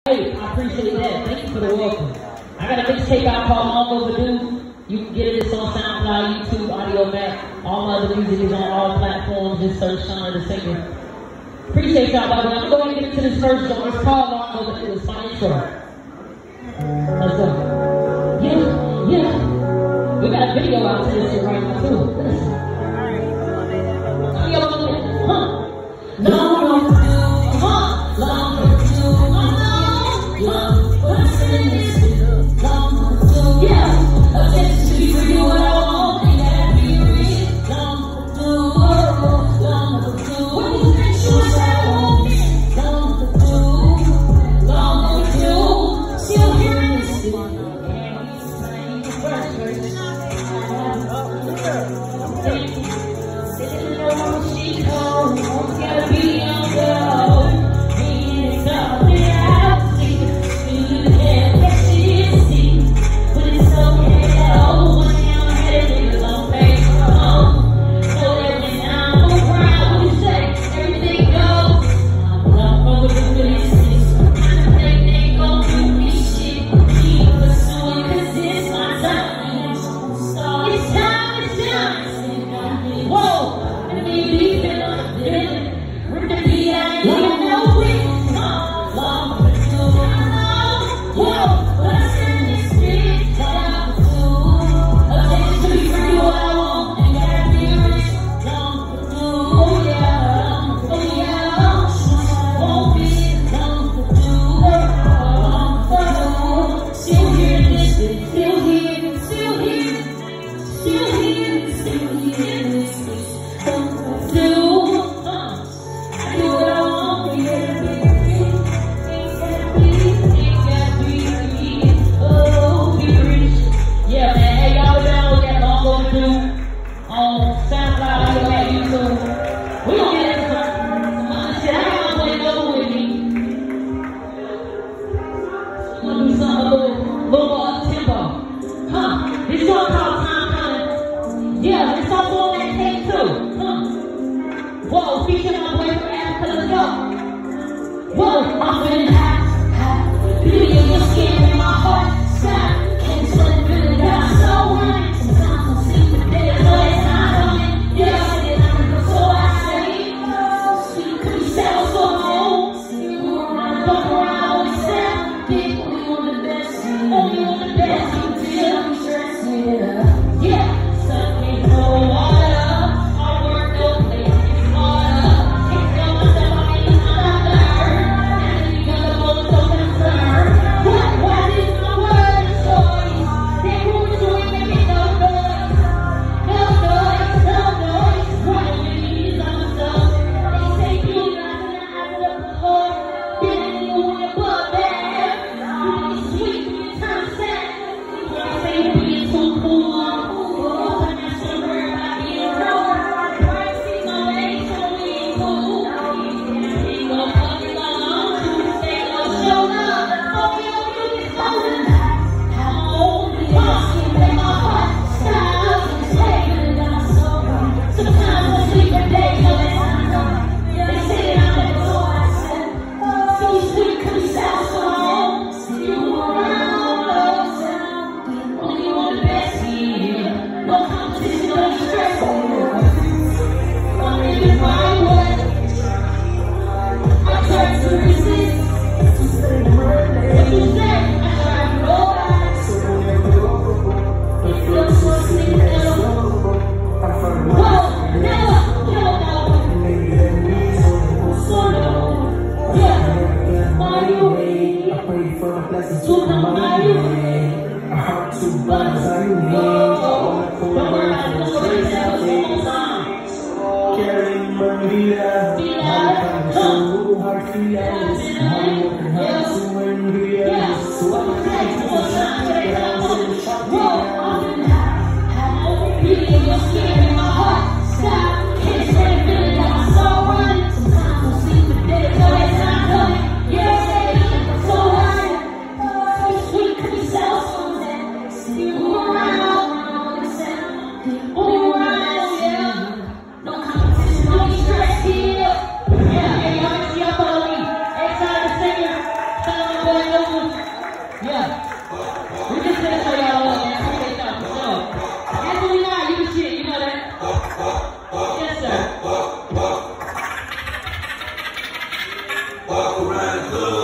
Hey, I appreciate that. Thank you for the welcome. I got a mixtape out called Long Overdue. You can get it on SoundCloud, YouTube, Audio Mac. All my other music is on all platforms. Just search Shonnathesinger. Appreciate y'all, by the way. I'm going to get into this first song. It's called Long Overdue. It's my intro. Let's go. Yeah. We got a video out to this shit right now, too. Listen. Long overdue, long overdue, long, what's in this? Long overdue, yeah. Attention to be for you what I want, ain't gotta be real. Long overdue, long overdue. What do you think you was at home? Long overdue, long overdue. Still hearing this shit. And he's playing the first verse. Didn't know she called. Gotta be on go. Being something out. See the head that she is seen. But it's okay. Oh, when you're headed, niggas don't pay for home. So that when I'm around, we say everything goes. I'm over the business. I think they gon' do me shit. Keep pursuing, cause it's my time. It's time, it's time. Whoa, and me deep in the villain. Whoa, feature my boy from Africa, let's go. Whoa, I'm feeling hot, beauty in your skin and my heart, stop. Can't sweat, feeling got so running. Sometimes I'm sleeping there, so it's not coming. Yeah, so I say, oh, sweet, could you sell so home? You around, walk around, always sound big, only on the best, only on the best. You feel I'm stressed, yeah, something no water. Shonnathesinger. Yeah. We're just gonna show y'all all that TUESDAYZ stuff. So, Anthony, now you the shit, you know that? Yes, sir. Walk around the club.